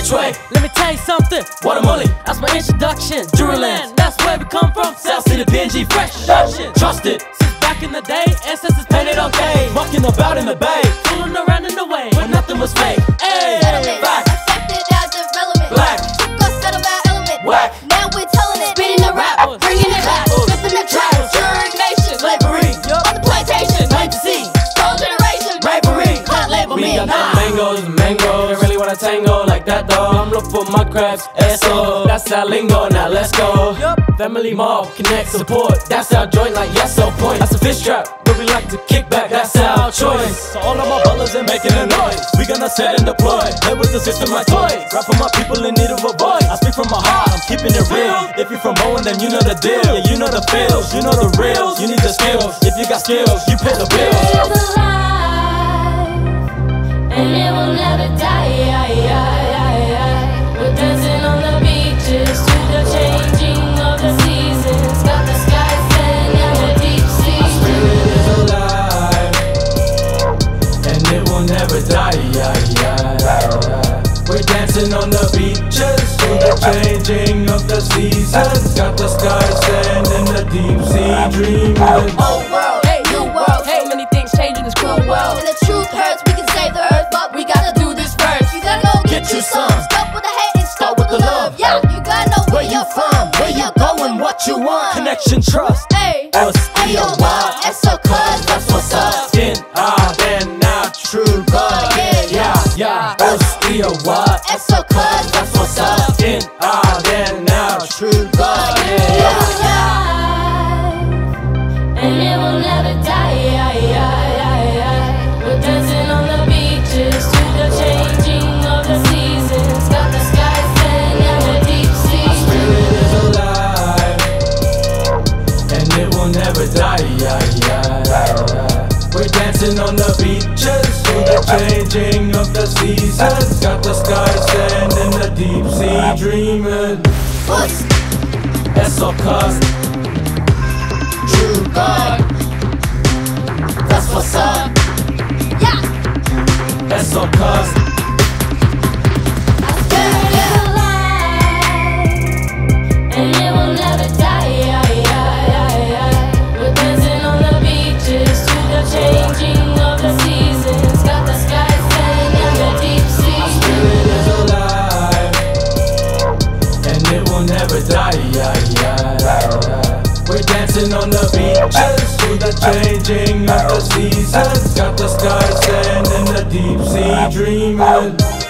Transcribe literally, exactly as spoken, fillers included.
which way? Let me tell you something. Watermully, That's my introduction. Juruland, That's where we come from. South City, P N G, fresh Production. trusted. Since back in the day, ancestors painted on cave, Walking about in the bay, fooling around in the way. when nothing was fake. Hey, Settlement, Black, accepted as irrelevant. black, Took us settled by element. whack, Now we're telling it. Spitting the rap, bringing it back. Flipping the track. Juring nation. slavery, On the plantation. plain to see, Whole generation. bravery. Can't label We me. got the mangoes, mangoes. They really wanna tango like that though. I'm looking for my crabs, S O. That's our lingo, now let's go. Family mob, connect, support. That's our joint, like yes, so point. That's a fish trap, but we like to kick back. That's our choice. So all of my brothers are making a noise. We gonna set and deploy. Play with the system like toys. Rap for my people in need of a voice. I speak from my heart, I'm keeping it real. If you're from Bowen, then you know the deal. Yeah, you know the feels, you know the reals. You need the skills. If you got skills, you pay the bills. It's alive, and it will never die. We're dancing on the beaches to the changing of the seasons. Got the sky set and the deep sea. Spirit is alive, and it will never die. Yeah, yeah, yeah. We're dancing on the beaches to the changing of the seasons. Got the sky sand and the deep sea dreaming. Old world, hey, new world. Hey, many things change in this cruel world. And the truth hurts, we can save the earth, but we gotta do this first. You gotta go get, Get you you some. some. Stop with the hate and start with the love. Yeah, you gotta know where, you're from, where you're going, what you want. Connection, trust. Hey, S hey, yo, why? S O cuz, that's what's up. In our then now true God. Yeah, Yeah, S E O Y. S O cuz, that's what's up. In our then now true God. It's alive, and it will never die. We're dancing on the beaches to the changing of the seasons. Got the sky set and the deep sea. Spirit is alive, and it will never die. Yeah, yeah, yeah. We're dancing on the beaches to the changing of the seasons. Got the sky sand and the deep sea dreaming. Puss, S O cuz, true God, that's what's up. Yeah, S O cuz. Spirit is alive, and it will never die. We're dancing on the beaches to the changing of the seasons. Got the sky set and the deep sea. Spirit is alive, and it will never die. Yeah, yeah, yeah. We're dancing on the beaches to the changing of the seasons. Got the sky sand and the deep sea dreaming.